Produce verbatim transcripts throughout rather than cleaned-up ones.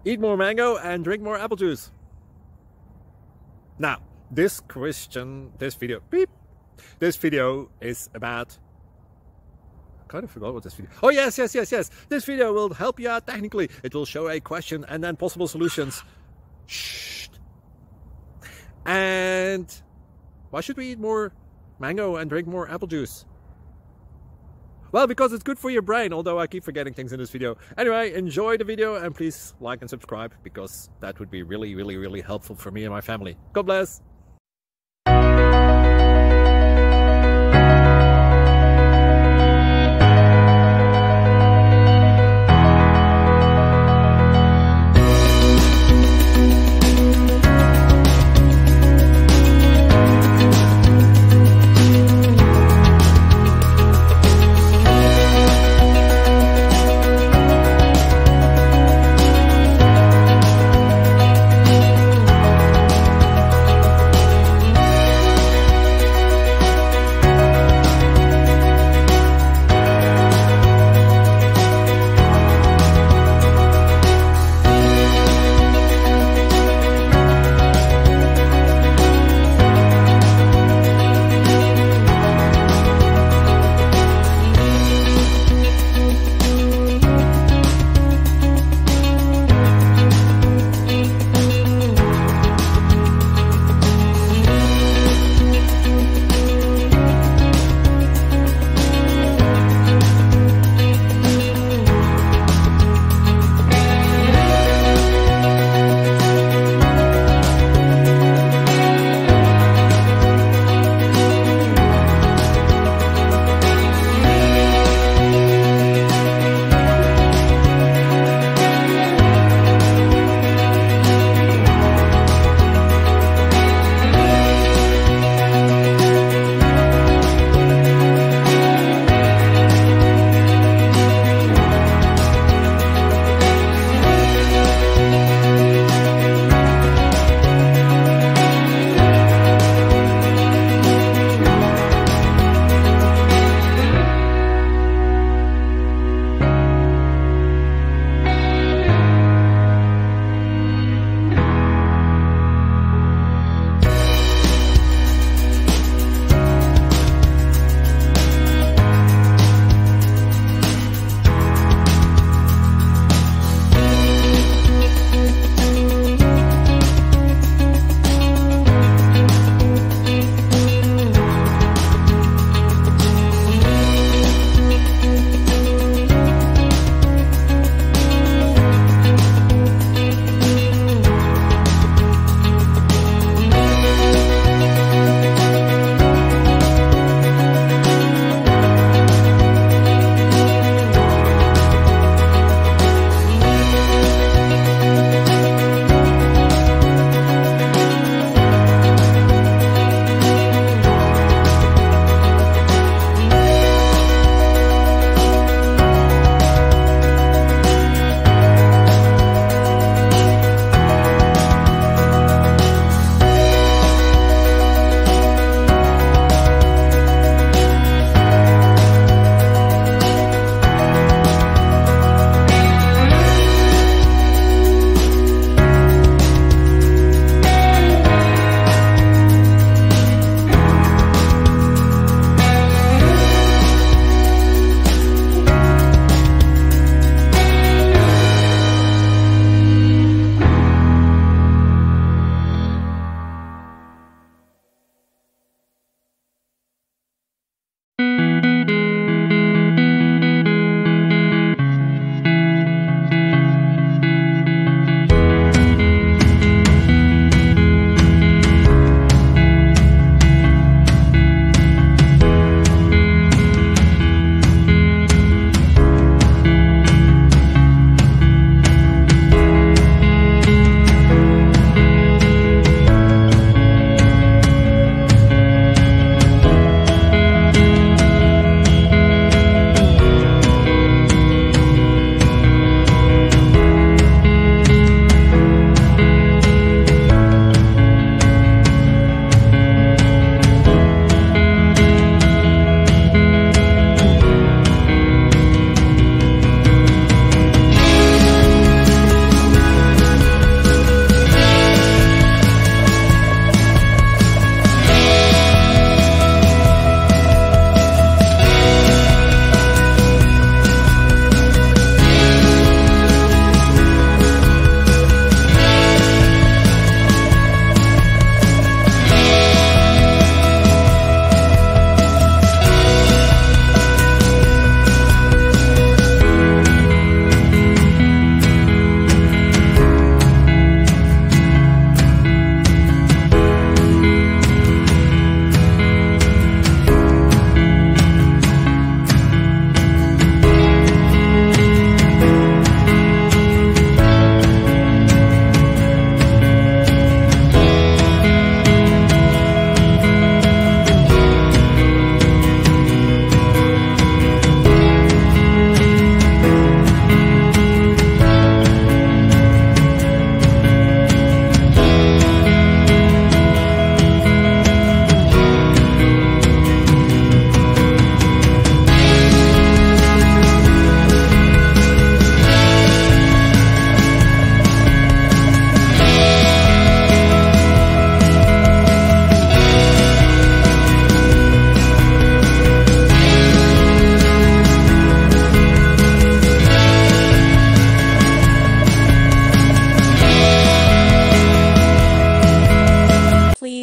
Eat more mango and drink more apple juice. Now, this question, this video, beep, this video is about, I kind of forgot what this video, oh yes, yes, yes, yes, this video will help you out technically. It will show a question and then possible solutions. Shh. And why should we eat more mango and drink more apple juice? Well, because it's good for your brain, although I keep forgetting things in this video. Anyway, enjoy the video and please like and subscribe, because that would be really, really, really helpful for me and my family. God bless!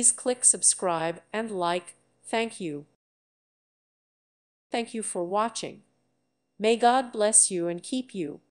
Please click subscribe and like. Thank you. Thank you for watching. May God bless you and keep you.